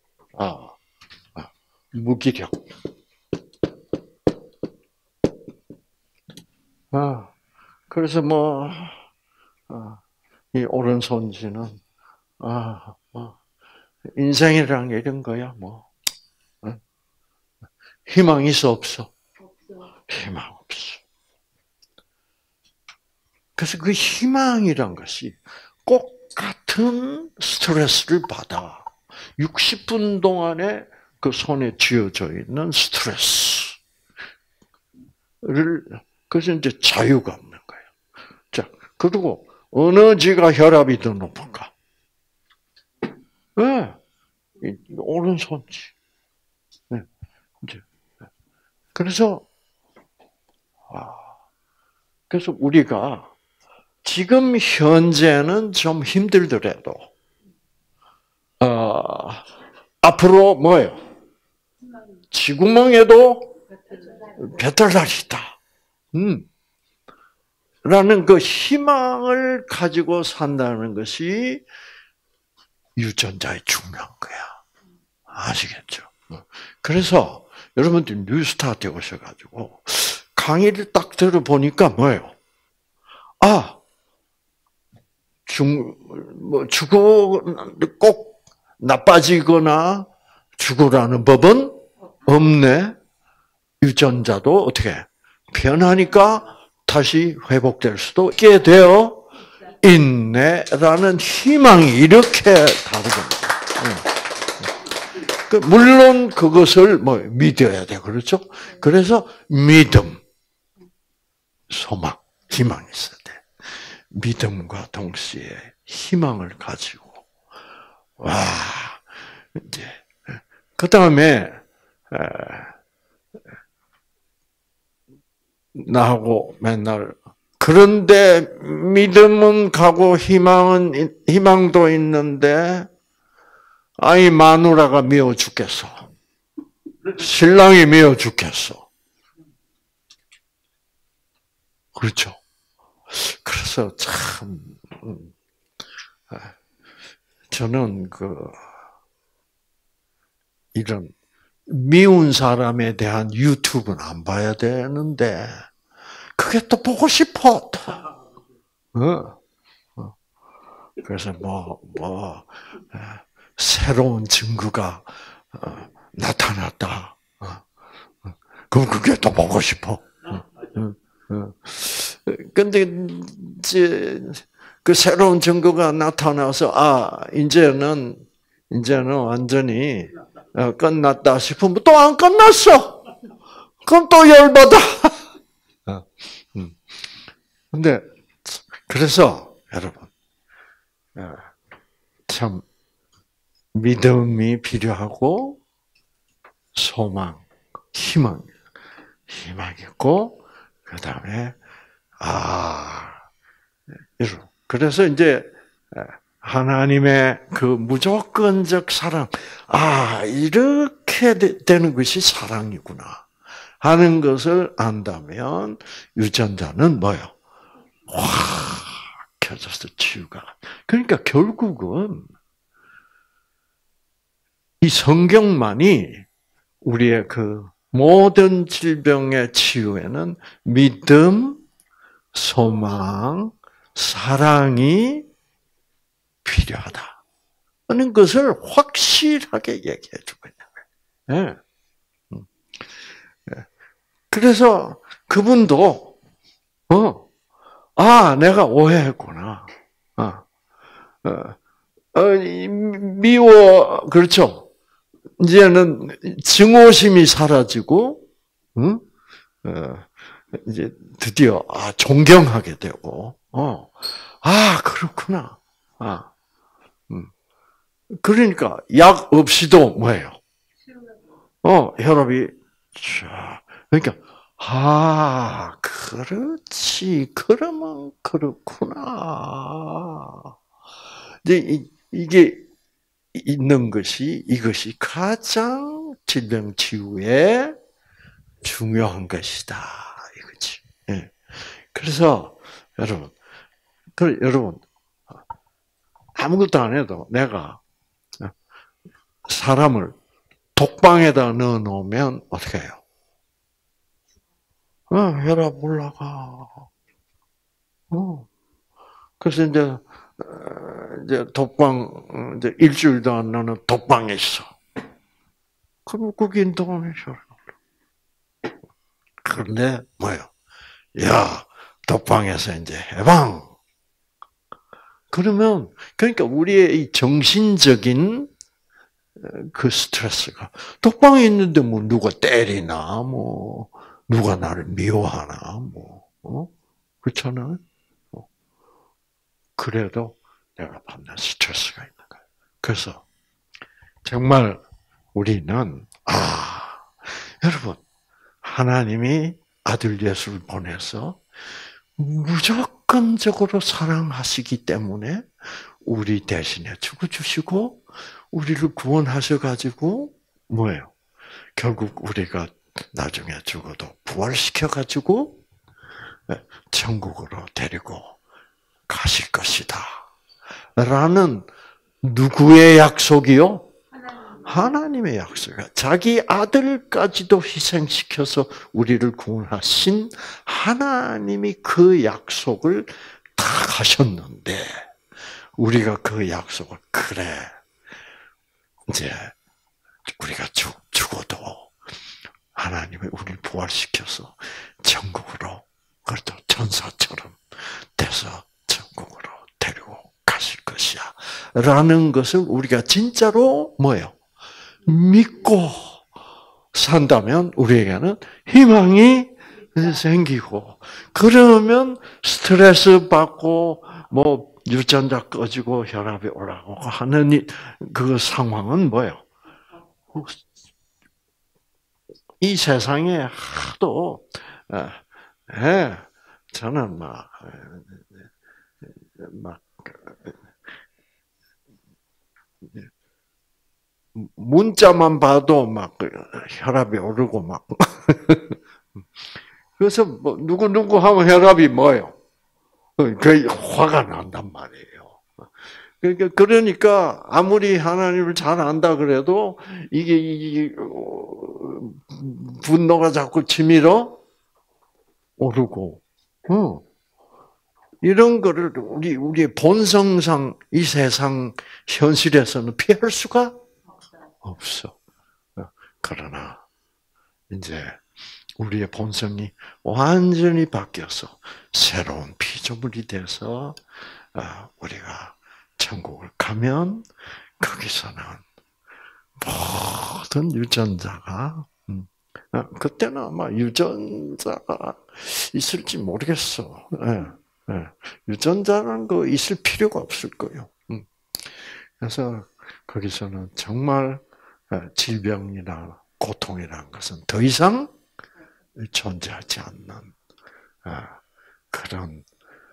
무기력. 그래서 이 오른손지는 인생이라는 게 이런 거야, 희망 있어 없어? 희망 없어. 그래서 그 희망이란 것이 똑같은 스트레스를 받아. 60분 동안에 그 손에 쥐어져 있는 스트레스를, 그래서 이제 자유가 없는 거예요. 자, 그리고 어느 지가 혈압이 더 높은가? 네. 오른손지. 네. 이제. 그래서 우리가 지금 현재는 좀 힘들더라도, 앞으로 뭐예요? 지구멍에도 배틀날이 있다. 라는 그 희망을 가지고 산다는 것이 유전자의 중요한 거야. 아시겠죠? 그래서 여러분들 뉴스타트에 오셔가지고 강의를 딱 들어보니까 뭐예요? 꼭 나빠지거나 죽으라는 법은 없네. 유전자도 어떻게 변하니까 다시 회복될 수도 있게 되어 있네라는 희망이 이렇게 다르거든요. 물론 그것을 믿어야 돼, 그렇죠? 그래서 믿음, 소망, 희망이 있어야 돼. 믿음과 동시에 희망을 가지고 이제 그 다음에 나하고 맨날 그런데 믿음은 가고 희망도 있는데 아이 마누라가 미워 죽겠어. 신랑이 미워 죽겠어. 그렇죠? 그래서 참 저는 이런 미운 사람에 대한 유튜브는 안 봐야 되는데 그게 또 보고 싶어. 그래서 새로운 증거가 나타났다. 그럼 그게 또 보고 싶어. 근데 그 새로운 증거가 나타나서 이제는 완전히 끝났다 싶으면 또 안 끝났어. 그럼 또 열받아. 근데 그래서 여러분 참 믿음이 필요하고 소망, 희망 있고 그다음에 여러분, 그래서 이제 하나님의 그 무조건적 사랑, 이렇게 되는 것이 사랑이구나 하는 것을 안다면 유전자는 뭐요? 확 켜져서 치유가. 그러니까 결국은 이 성경만이 우리의 그 모든 질병의 치유에는 믿음, 소망, 사랑이 필요하다 하는 것을 확실하게 얘기해 주고 있는 거예요. 예. 그래서 그분도 내가 오해했구나. 미워, 그렇죠. 이제는 증오심이 사라지고, 이제 드디어 존경하게 되고, 그렇구나. 그러니까 약 없이도 뭐예요? 혈압이 그러니까 그렇지. 그러면 그렇구나. 이제 이게 있는 것이 이것이 가장 질병 치유에 중요한 것이다. 이거지. 예. 그래서 여러분 아무것도 안 해도 내가 사람을 독방에다 넣어 놓으면 어떻게 해요? 혈압 올라가. 그래서 이제 독방 이제 일주일도 안 나는 독방에 있어. 그럼 거기 인도하면 혈압 올라. 그런데 뭐요? 야, 독방에서 이제 해방. 그러니까 우리의 이 정신적인 그 스트레스가 독방에 있는데 뭐 누가 때리나 뭐 누가 나를 미워하나 그렇잖아요. 그래도 내가 받는 스트레스가 있는 거예요. 그래서 정말 우리는 여러분 하나님이 아들 예수를 보내서 무조건적으로 사랑하시기 때문에 우리 대신에 죽어주시고 우리를 구원하셔가지고 뭐예요? 결국 우리가 나중에 죽어도 부활시켜가지고 천국으로 데리고 가실 것이다. 라는 누구의 약속이요? 하나님의 약속이야. 자기 아들까지도 희생시켜서 우리를 구원하신 하나님이 그 약속을 다 하셨는데 우리가 그 약속을 이제 우리가 죽어도 하나님이 우리를 부활시켜서 천국으로 그것도 천사처럼 돼서 천국으로 데리고 가실 것이야. 라는 것을 우리가 진짜로 뭐예요? 믿고 산다면 우리에게는 희망이 생기고 그러면 스트레스 받고 뭐 유전자 꺼지고 혈압이 올라가고 하는 그 상황은 뭐예요? 이 세상에 하도 저는 막 문자만 봐도 막 혈압이 오르고 막 그래서 뭐 누구 하면 혈압이 뭐예요? 그 화가 난단 말이에요. 그러니까 아무리 하나님을 잘 안다 그래도 이게 분노가 자꾸 치밀어 오르고, 이런 거를 우리의 본성상 이 세상 현실에서는 피할 수가 없어. 그러나 이제 우리의 본성이 완전히 바뀌어서 새로운 피조물이 돼서 우리가 천국을 가면 거기서는 모든 유전자가 그때는 아마 유전자가 있을지 모르겠어. 유전자라는 거 있을 필요가 없을 거예요. 그래서 거기서는 정말 질병이나 고통이라는 것은 더 이상 존재하지 않는 그런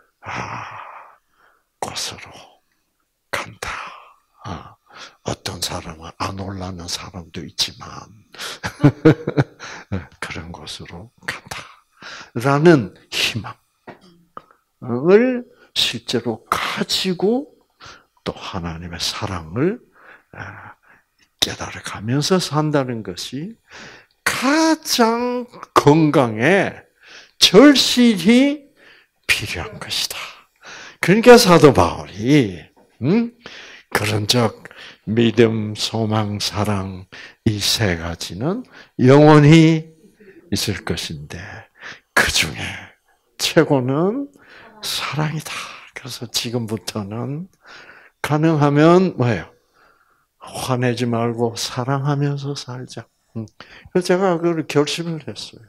곳으로 간다. 어떤 사람은 안 올라는 사람도 있지만 그런 곳으로 간다. 라는 희망을 실제로 가지고 또 하나님의 사랑을 깨달아가면서 산다는 것이 가장 건강에 절실히 필요한 것이다. 그러니까 사도 바울이 그런즉 믿음, 소망, 사랑 이 세 가지는 영원히 있을 것인데 그 중에 최고는 사랑이다. 그래서 지금부터는 가능하면 뭐예요? 화내지 말고 사랑하면서 살자. 그래서 제가 그걸 결심을 했어요.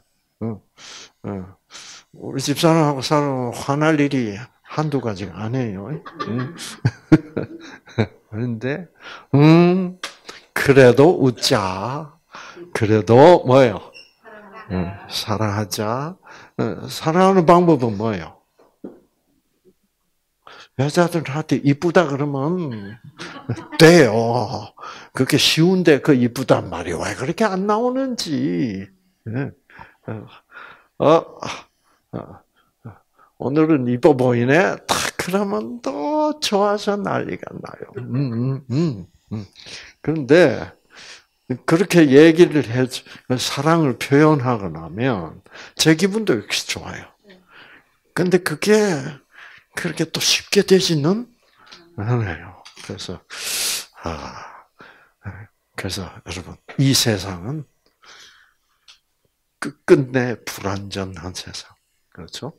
우리 집사람하고 살면 화날 일이 한두 가지가 아니에요. 그런데 그래도 웃자. 그래도 뭐예요? 사랑하자. 사랑하는 방법은 뭐예요? 여자들한테 이쁘다 그러면 돼요. 그렇게 쉬운데 그 이쁘단 말이 왜 그렇게 안 나오는지. 오늘은 이뻐 보이네. 딱 그러면 또 좋아서 난리가 나요. 그런데 그렇게 얘기를 사랑을 표현하고 나면 제 기분도 역시 좋아요. 근데 그게 그렇게 또 쉽게 되지는 않아요. 그래서 여러분 이 세상은 끝끝내 불완전한 세상. 그렇죠?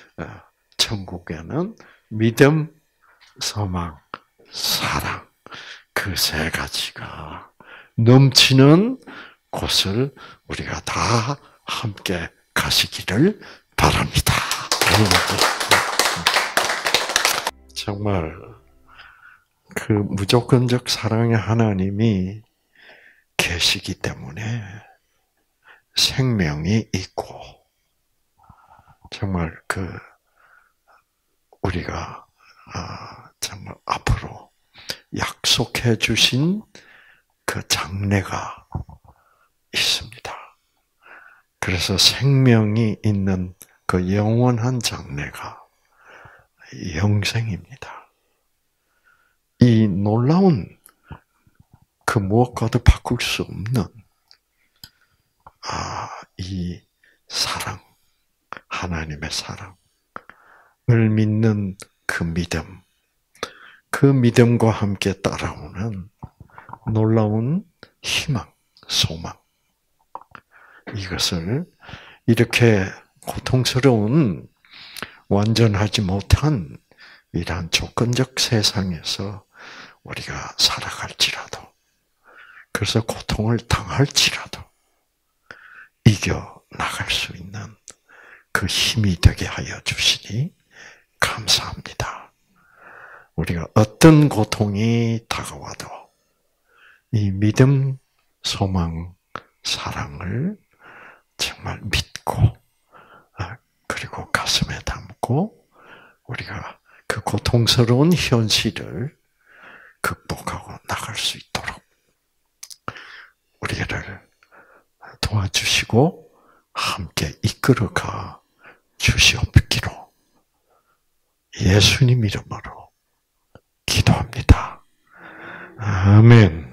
천국에는 믿음, 소망, 사랑 그 세 가지가 넘치는 곳을 우리가 다 함께 가시기를 바랍니다. 정말 그 무조건적 사랑의 하나님이 계시기 때문에 생명이 있고 정말 우리가 정말 앞으로 약속해 주신 그 장래가 있습니다. 그래서 생명이 있는 그 영원한 장래가 영생입니다. 이 놀라운 그 무엇과도 바꿀 수 없는 이 사랑, 하나님의 사랑을 믿는 그 믿음과 함께 따라오는 놀라운 희망, 소망. 이것을 이렇게 고통스러운 완전하지 못한 이러한 조건적 세상에서 우리가 살아갈지라도, 그래서 고통을 당할지라도 이겨 나갈 수 있는 그 힘이 되게 하여 주시니 감사합니다. 우리가 어떤 고통이 다가와도 이 믿음, 소망, 사랑을 정말 믿고 그리고 가슴에 담고 우리가 그 고통스러운 현실을 극복하고 나갈 수 있도록 우리를 도와주시고 함께 이끌어가 주시옵기로 예수님 이름으로 기도합니다. 아멘.